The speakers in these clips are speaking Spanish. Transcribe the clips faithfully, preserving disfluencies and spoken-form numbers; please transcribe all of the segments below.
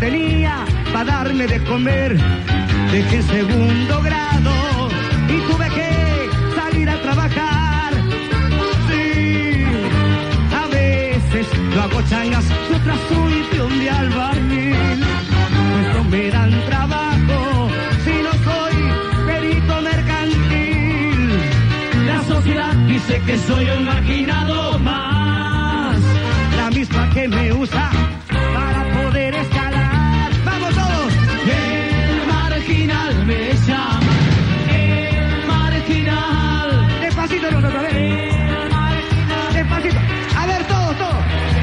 tenía para darme de comer. Dejé el segundo grado y tuve que salir a trabajar. Sí, a veces lo hago changas y otras soy peón de albañil. Pues no me dan trabajo si no soy perito mercantil. La sociedad dice que soy un marginado más, la misma que me usa para poder escalar. ¡Vamos todos! El marginal me llama, el marginal. Despacito, no, otra vez. El marginal. Despacito. A ver, todos, todos.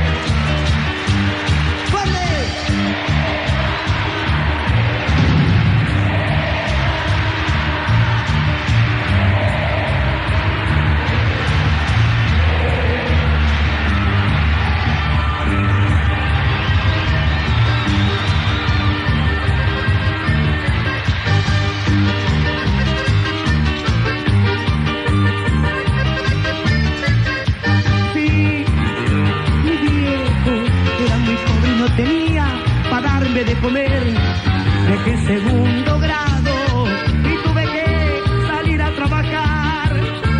¡Fuerte! Tenía para darme de comer, dejé segundo grado y tuve que salir a trabajar.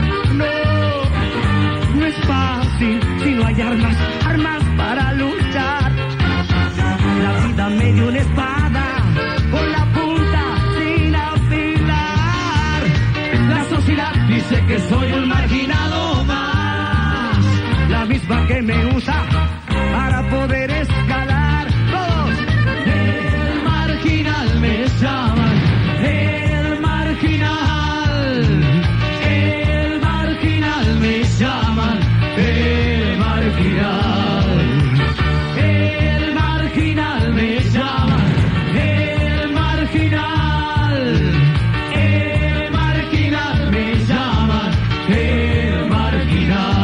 No, no es fácil si no hay armas, armas para luchar. La vida me dio una espada con la punta sin afilar. La sociedad dice que soy un marginado más, la misma que me usa para poder escalar. Todos. El marginal me llaman, el marginal, el marginal me llaman, el marginal, el marginal me llaman, el marginal, el marginal me llaman, el marginal.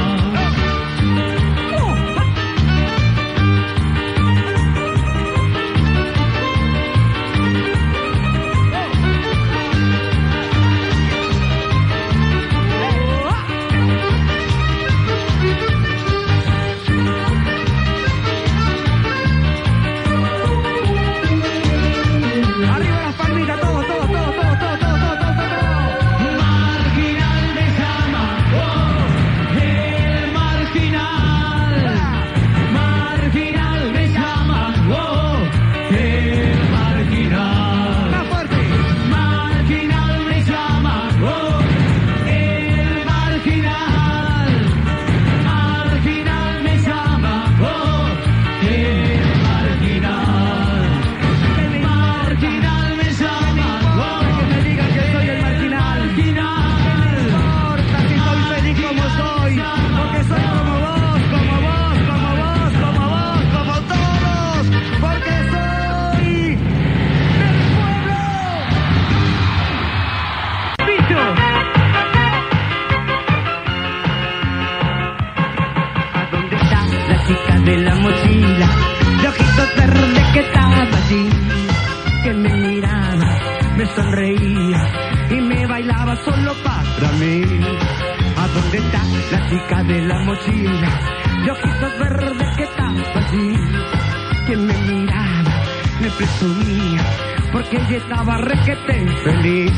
De la mochila, de ojitos verdes que estaba allí, que me miraba, me sonreía y me bailaba solo para mí. ¿A dónde está la chica de la mochila, de ojitos verdes que estaba allí, que me miraba, me presumía, porque ella estaba requete feliz?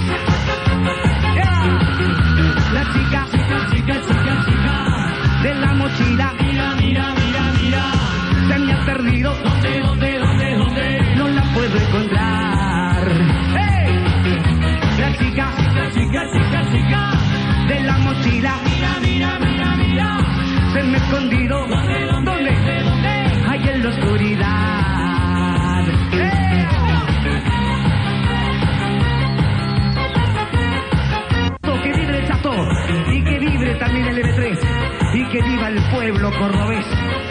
Yeah. La chica, chica, chica, chica, chica de la mochila, mira, mira, mira, mira, se me ha perdido. ¿Dónde, dónde, dónde, dónde? No la puedo encontrar. ¡Hey! La chica, chica, chica, chica, chica de la mochila, mira, mira, mira, mira, se me ha escondido. ¿Dónde, dónde, dónde, dónde? Ahí en la oscuridad. ¡Hey! Que vibre el Chato y que vibre también el eme tres y que viva el pueblo cordobés.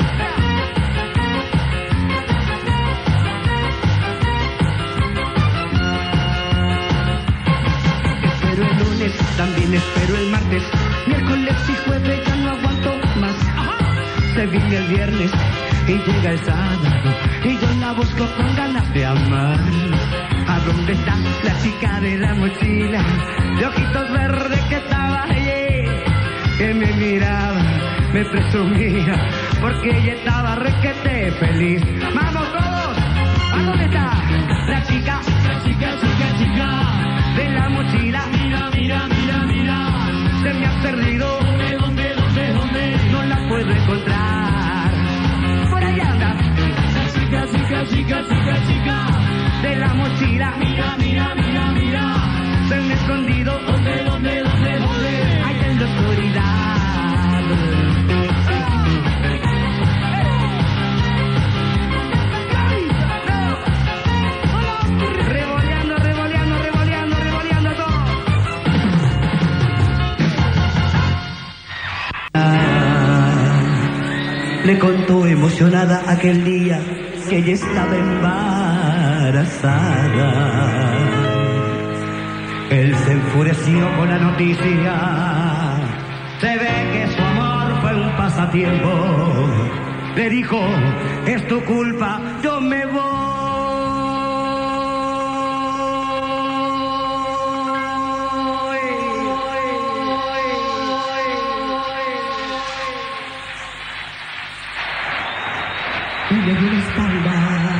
Espero el lunes, también espero el martes, miércoles y jueves ya no aguanto más. Se viene el viernes y llega el sábado y yo la busco con ganas de amar. ¿A dónde está la chica de la mochila, de ojitos verdes que estaba allí, que me miraba, me presumía, porque ella estaba requete feliz? ¡Vamos todos! ¿A dónde está? La chica, La chica, chica, chica. de la mochila. Mira, mira, mira, mira. Se me ha perdido. ¿Dónde, dónde, dónde, dónde? No la puedo encontrar. Por allá anda. La chica, chica, chica, chica, chica. De la mochila. Mira, mira, mira, mira. Se me ha escondido. ¿Dónde, dónde, dónde, dónde? Allá en la oscuridad. Revoleando, revoleando, revoleando, revoleando todo. Le contó emocionada aquel día que ella estaba embarazada. Él se enfureció con la noticia. Se ve que su amor fue un pasatiempo. Le dijo, es tu culpa, yo me voy. Y le dio la espalda.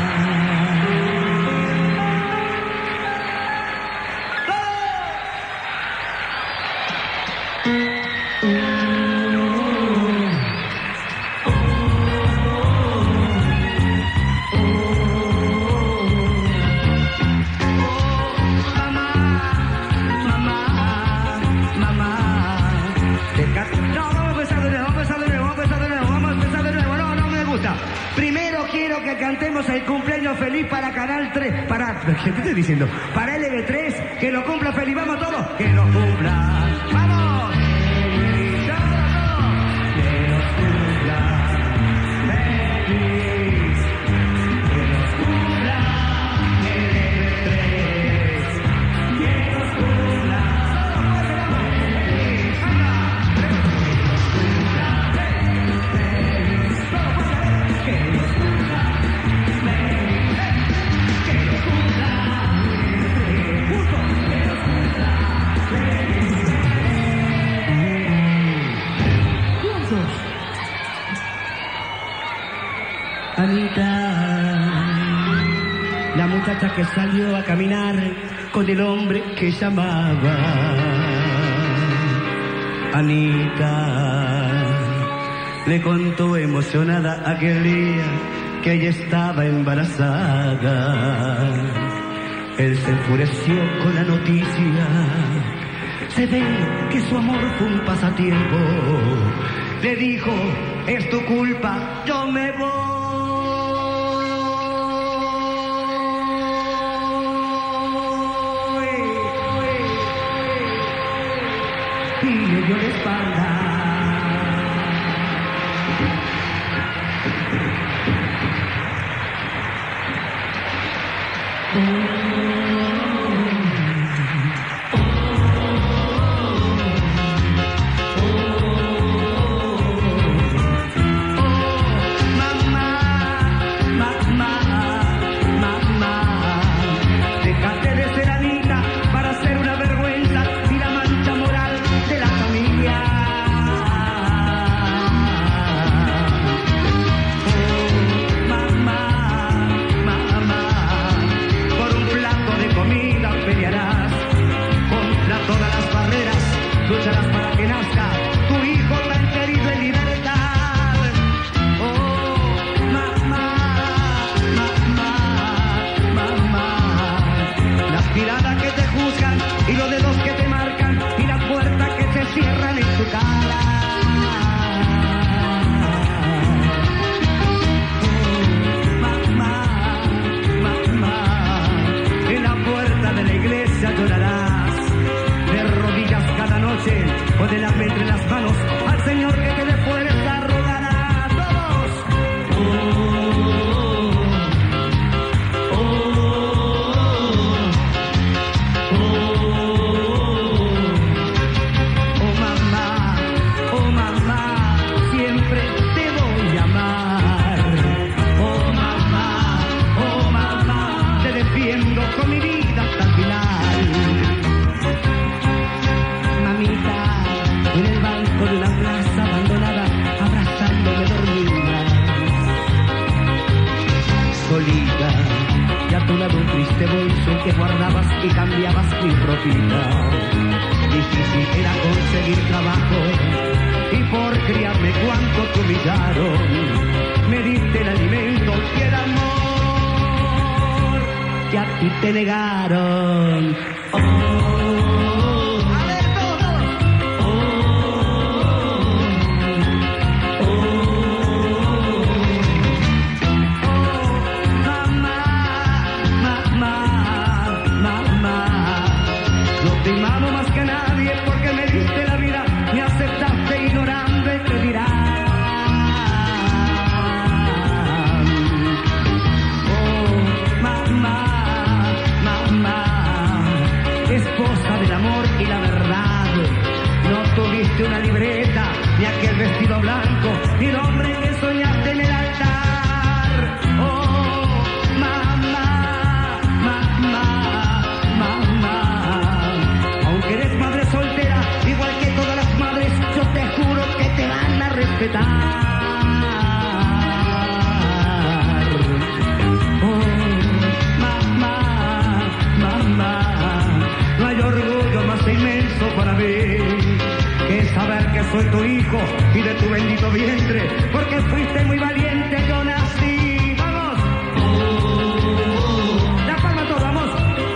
Cantemos el cumpleaños feliz para Canal tres, para, ¿qué te estoy diciendo? Para L B tres, que lo cumpla feliz, vamos todos, que lo cumpla, vamos, feliz, todos, todos, que lo cumpla, feliz, que lo cumpla, L B tres, que lo cumpla, feliz, anda, que lo cumpla, feliz, que lo cumpla. Anita, la muchacha que salió a caminar con el hombre que llamaba. Anita le contó emocionada aquel día que ella estaba embarazada. Él se enfureció con la noticia. Se ve que su amor fue un pasatiempo. Le dijo, es tu culpa, yo me voy. Y le dio la espalda. Lucharás para que nazca tu hijo tan querido en libertad. Oh, mamá, mamá, mamá. Las miradas que te juzgan y los dedos que te marcan y las puertas que se cierran en tu cara. Oh, mamá, mamá. En la puerta de la iglesia llorarás. De rodillas cada noche o de la entre las manos al Señor que te dé fuerza rogará a todos. Oh, oh, oh, oh, mamá, oh mamá, siempre te voy a amar. Oh mamá, oh mamá, te defiendo con mi vida hasta el final. En el banco de una plaza abandonada guardabas y cambiabas mi ropita. Difícil era conseguir trabajo y por criarme cuánto te humillaron. Me diste el alimento y el amor que a ti te negaron. Oh, a ver todos. Oh, oh, oh, mamá, mamá, mamá. No te amo más que a nadie porque me diste la vida, me aceptaste ignorando y te dirán. Oh, mamá, mamá, esposa del amor y la verdad. No tuviste una libreta, ni aquel vestido blanco, ni el hombre que soñaste en el altar. Oh, mamá, mamá, mamá. Aunque eres madre soltera, igual que todas las madres, yo te juro que te van a respetar. Oh, mamá, mamá. No hay orgullo más inmenso para mí que saber que soy tu hijo y de tu bendito vientre, porque fuiste muy valiente, yo nací. ¡Vamos! La palma todos, vamos.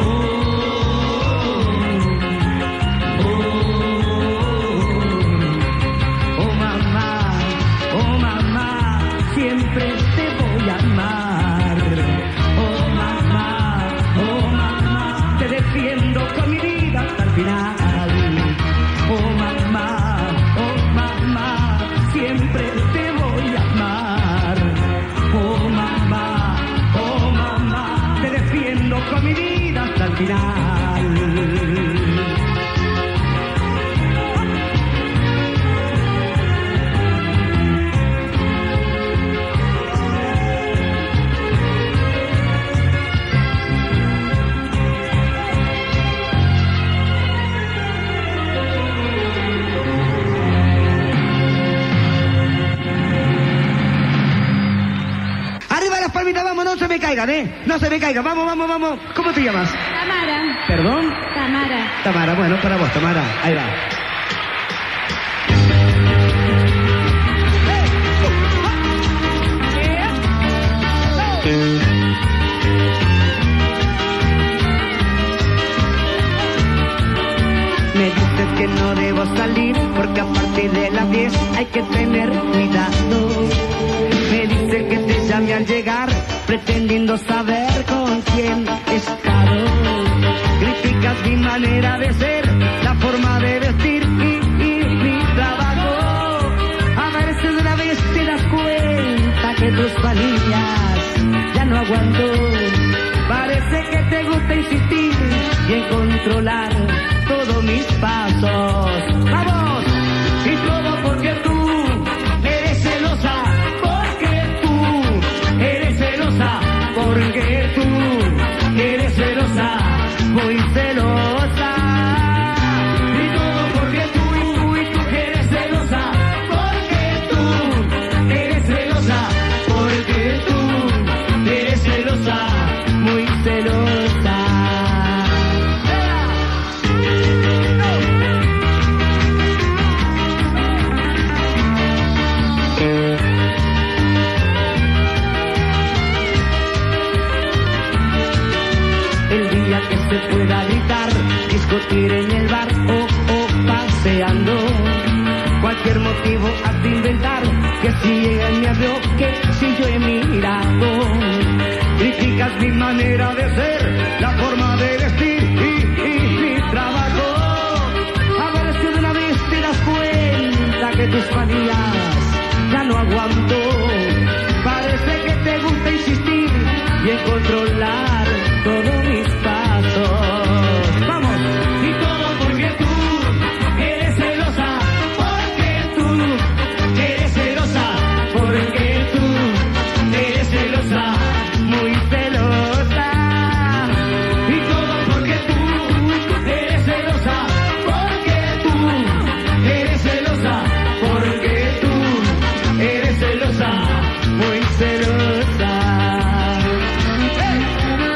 Oh mamá, oh mamá, siempre te voy a amar. Oh mamá, oh mamá, te defiendo con mi vida hasta el final. Oh mamá, oh mamá, siempre te voy a amar. Oh mamá, oh mamá, te defiendo con mi vida hasta el final. Arriba las palmitas, vamos, no se me caigan, ¿eh? No se me caigan, vamos, vamos, vamos. ¿Cómo te llamas? Tamara. ¿Perdón? Tamara. Tamara, bueno, para vos, Tamara. Ahí va. Me dices que no debo salir porque a partir de las diez hay que tener cuidado. Me dice que te llame al llegar pretendiendo saber con quién he estado. Criticas mi manera de ser, la forma de vestir y, y mi trabajo. A ver si de una vez te das cuenta que tus palillas ya no aguanto. Parece que te gusta insistir y en controlar todos mis pasos. ¡Vamos! Y todo porque tú eres celosa, porque tú eres celosa, porque tú eres celosa, muy celosa. Y todo porque tú, y tú eres celosa, porque tú eres celosa, porque tú eres celosa, muy celosa. El día que se pueda gritar, discutir en el bar o, o paseando, cualquier motivo has de inventar, que si él me abrió, que si yo he mirado. Criticas mi manera de ser, la forma de vestir y, y mi trabajo. A ver si de una vez te das cuenta que tus manías ya no aguanto. Parece que te gusta insistir y en controlar todos mis pasos. ¡Vamos! Y todo porque tú eres celosa, porque tú eres celosa, porque tú eres celosa, muy celosa. Y todo porque tú eres celosa, porque tú eres celosa, porque tú eres celosa, muy celosa. ¡Hey!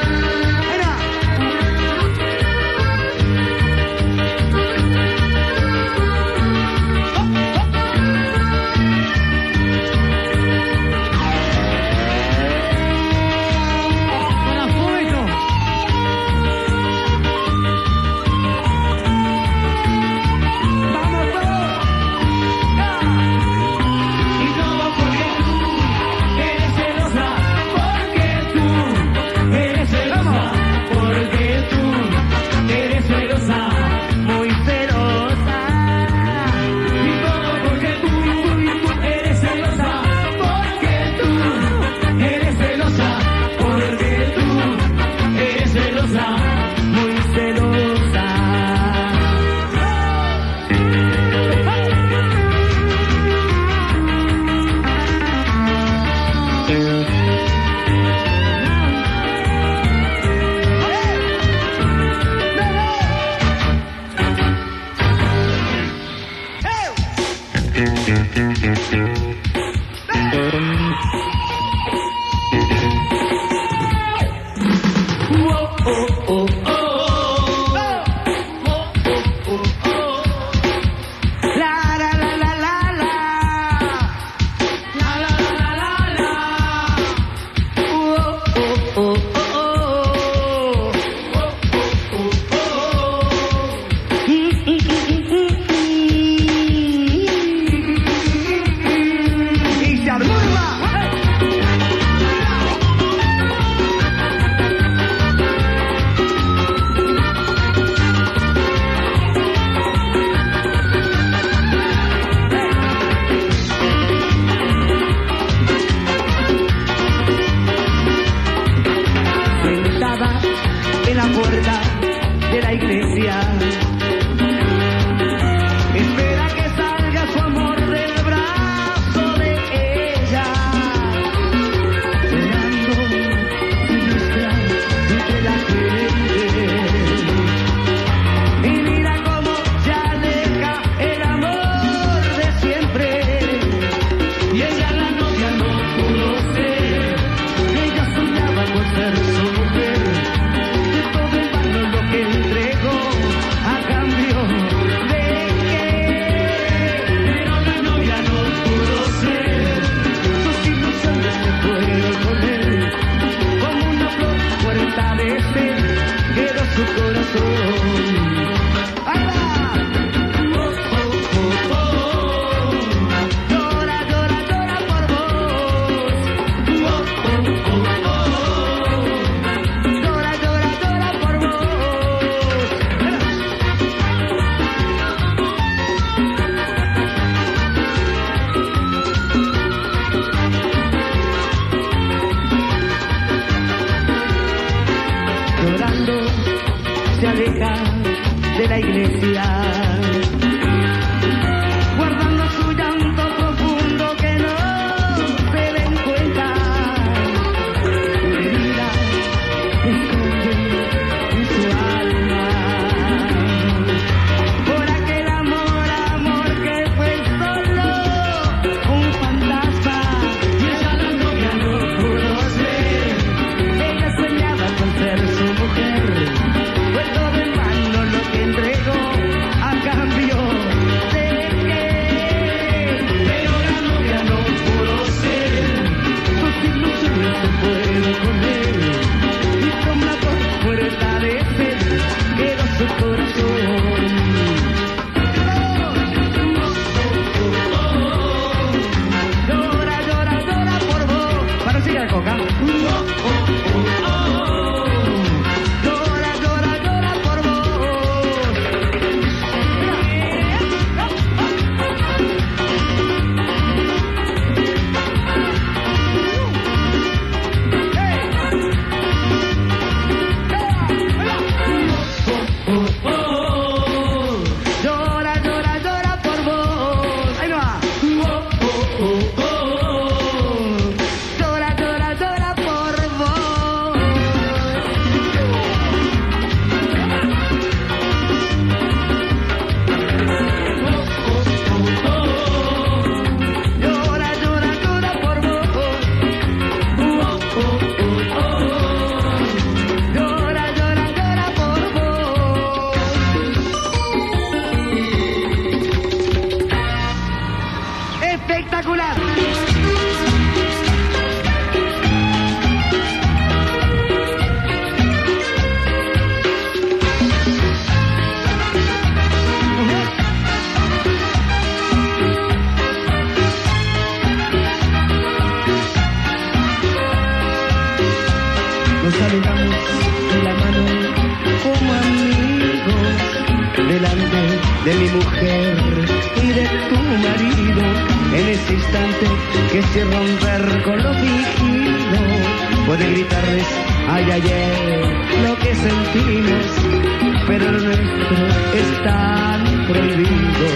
de mi mujer y de tu marido. En ese instante que se romper con lo fingido, puede gritarles ay, ay, ay, lo que sentimos, pero lo nuestro es tan prohibido,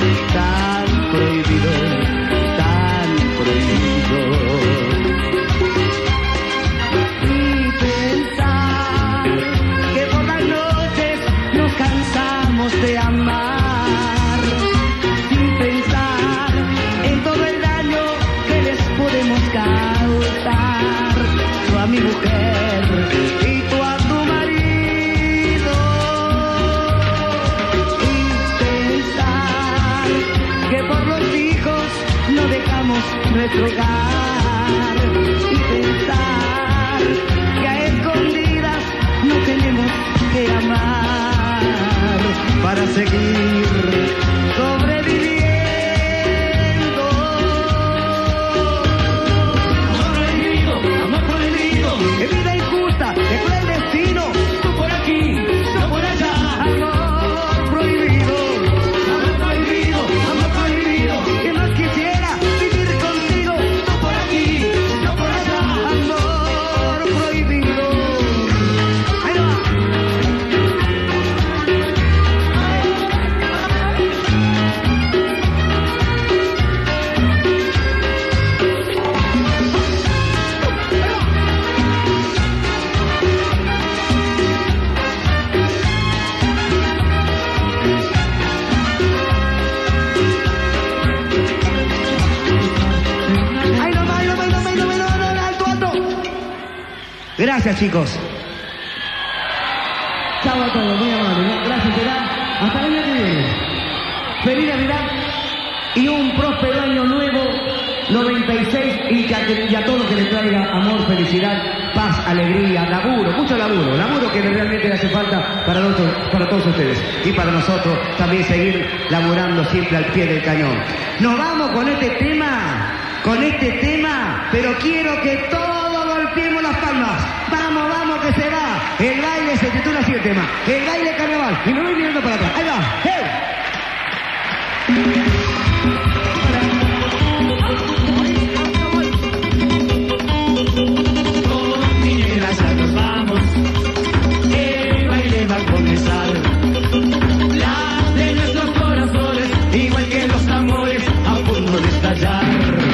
tan prohibido, tan prohibido. Y pensar que por las noches nos cansamos de amar, sin pensar nuestro hogar y pensar que a escondidas no tenemos que amar para seguir sobreviviendo. Amor prohibido, amor prohibido. ¡Qué vida injusta! ¡Qué cruel destino! Tú por aquí, yo por allá. Amor prohibido, Amor prohibido, amor prohibido. que más quisiera vivir contigo. Tú por aquí, yo por allá. Amor prohibido. Ahí va. Ahí nomás, ahí nomás, ahí nomás, ahí nomás, ahí nomás, alto, alto. Gracias, chicos. Chao a todos, muy amable. ¿no? Gracias, será. Hasta el año que viene. Feliz Navidad y un próspero año nuevo noventa y seis y que a, y a todo que le traiga amor, felicidad, paz, alegría, laburo, mucho laburo, laburo que realmente le hace falta para, nosotros, para todos ustedes y para nosotros también seguir laburando siempre al pie del cañón. Nos vamos con este tema, con este tema, pero quiero que todos golpeemos las palmas. Vamos, vamos que se va. El baile se titula así el tema, el baile carnaval. Y me voy mirando para atrás. Ahí va. ¡Hey! Con mi negra ya nos vamos. El baile va a comenzar. La de nuestros corazones, igual que los amores, a punto de estallar.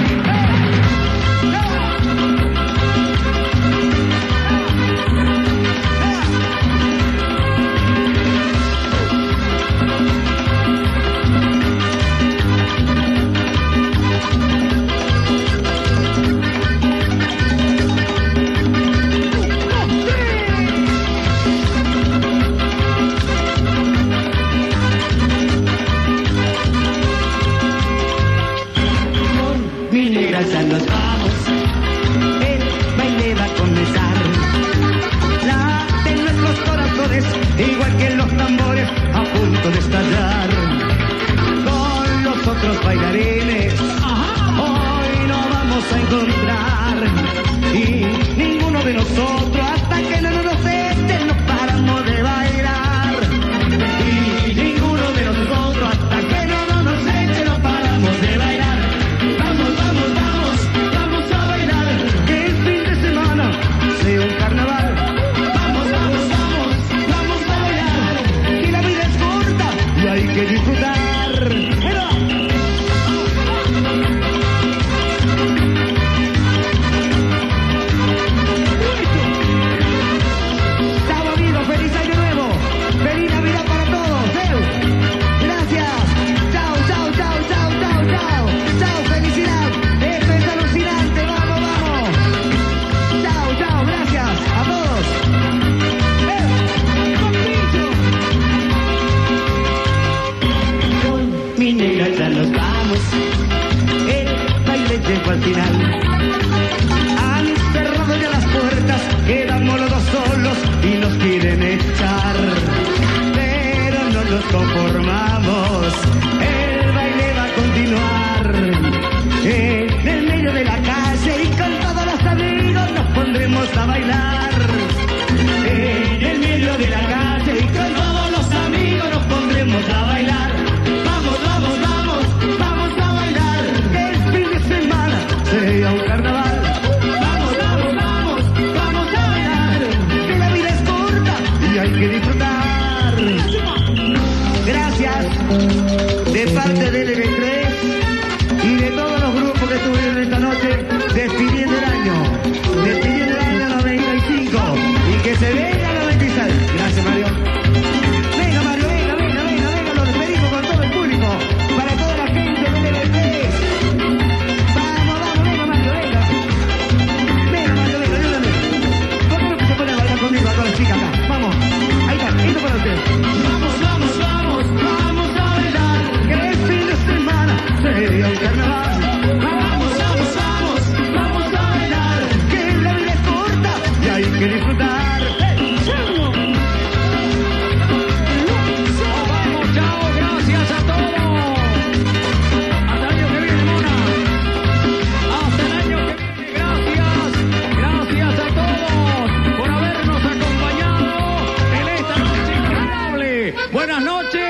Mi negra ya nos vamos. El baile va a comenzar. La de nuestros corazones, igual que los tambores, a punto de estallar. Con los otros bailarines, hoy nos vamos a encontrar. Y ninguno de nosotros, hasta que no nos echen, no paramos de bailar. Y ninguno de nosotros, hasta que no nos eche, no paramos de bailar. Vamos, vamos, vamos, vamos a bailar. Que el fin de semana sea un carnaval. Vamos, vamos, vamos, vamos a bailar. Que la vida es corta y hay que disfrutar. ¡Pero! Chao amigos, feliz año nuevo, feliz Navidad para todos. ¡Eh! Gracias. Chao, chao, chao, chao, chao, chao. Chao, felicidad. Esto es alucinante, vamos, vamos. Chao, chao, gracias a todos. ¡Eh! Con mi negra ya nos vamos. El baile llegó al final. Han cerrado ya las puertas, quedamos los dos solos y nos quieren echar. Pero no nos conformamos, el baile va a continuar. En el medio de la calle y con todos los amigos nos pondremos a bailar. En el medio de la calle y con todos los amigos nos pondremos a bailar. Vamos, vamos, vamos, vamos a bailar. Que el fin de semana sea un carnaval. Vamos, vamos, vamos, vamos a bailar. Que la vida es corta y hay que disfrutar. Gracias de parte del L B tres y de todos los grupos que estuvieron esta noche despidiendo el año, despidiendo el año noventa y cinco y que se venga el noventa y seis. Gracias, Mario. Venga, Mario, venga, venga, venga, venga, lo despedimos con todo el público, para toda la gente del L B tres. Vamos, vamos, venga, Mario, venga. Venga, Mario, venga, ayúdame. ¿Por qué no que se pone a bailar conmigo a todas las chicas acá? Vamos, ahí está, esto para ustedes. Vamos, vamos, vamos, vamos a bailar. Que el fin de semana Gracias a todos. Hasta el año que viene, Mona. Hasta el año que viene. Gracias. Gracias a todos por habernos acompañado en esta noche increíble. Buenas noches.